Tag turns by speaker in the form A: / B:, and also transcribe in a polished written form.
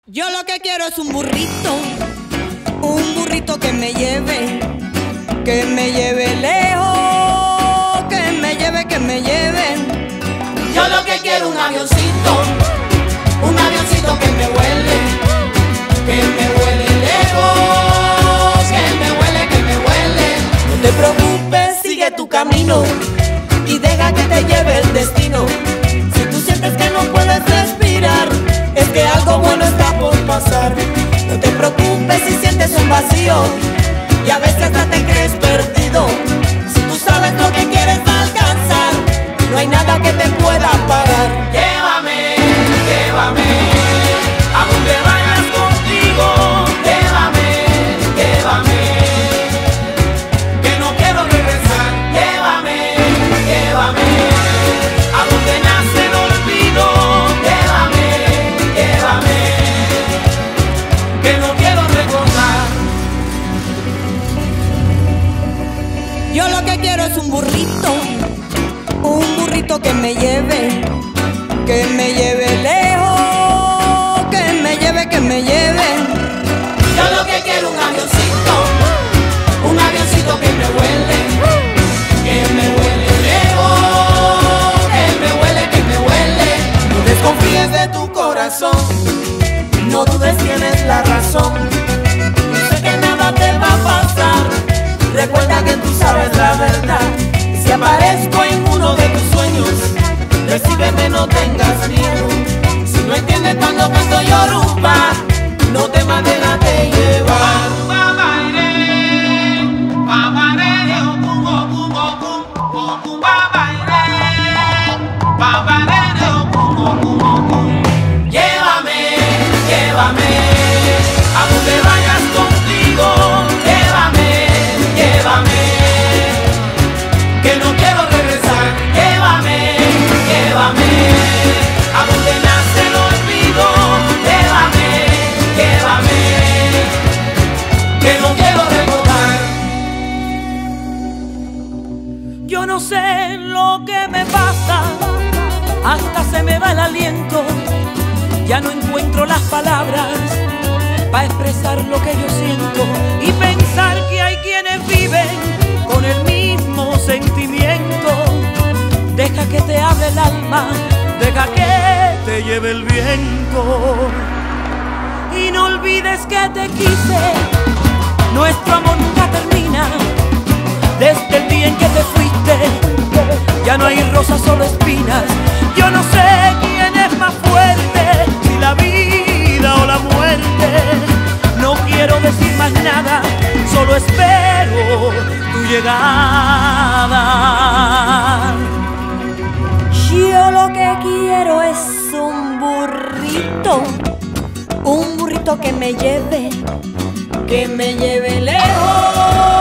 A: Yo lo que quiero es un burrito que me lleve lejos, que me lleve.
B: Yo lo que quiero es un avioncito que me huele lejos, que me huele.
A: No te preocupes, sigue tu camino y deja que te lleve el destino. Si tú sientes que no puedes respirar, es que algo bueno está por pasar. No te preocupes si sientes un vacío y a veces hasta te crees perdido. Si tú sabes lo que quieres alcanzar, no hay nada que te pueda parar.
B: Llévame, llévame, a donde vayas contigo. Llévame, llévame, que no quiero regresar. Llévame, llévame, a donde nace el olvido. Llévame, llévame, que no quiero recordar.
A: Yo lo que quiero es un burrito que me lleve lejos, que me lleve.
B: Yo lo que quiero es un avioncito que me huele lejos, que me huele.
A: No desconfíes de tu corazón, no dudes, tienes la razón. Yo sé que nada te va a pasar, recuerda que tú sabes la verdad. Si aparezco en uno de tus sueños, recíbeme, no tengas miedo. Si no entiendes cuando canto Yoruba, no temas, déjate llevar.
B: Llévame, llévame, a donde vayas contigo. Llévame, llévame, que no quiero regresar. Llévame, llévame, a donde nace el olvido. Llévame, llévame, que no quiero recordar.
A: Yo no sé lo que me pasa, hasta se me va el aliento. Ya no encuentro las palabras para expresar lo que yo siento y pensar que hay quienes viven con el mismo sentimiento. Deja que te hable el alma, deja que te lleve el viento. Y no olvides que te quise, nuestro amor nunca termina. Desde el día en que te fuiste, ya no hay rosas, solo espinas. Yo no sé quién es más fuerte, si la vida o la muerte. No quiero decir más nada, solo espero tu llegada. Yo lo que quiero es un burrito que me lleve lejos.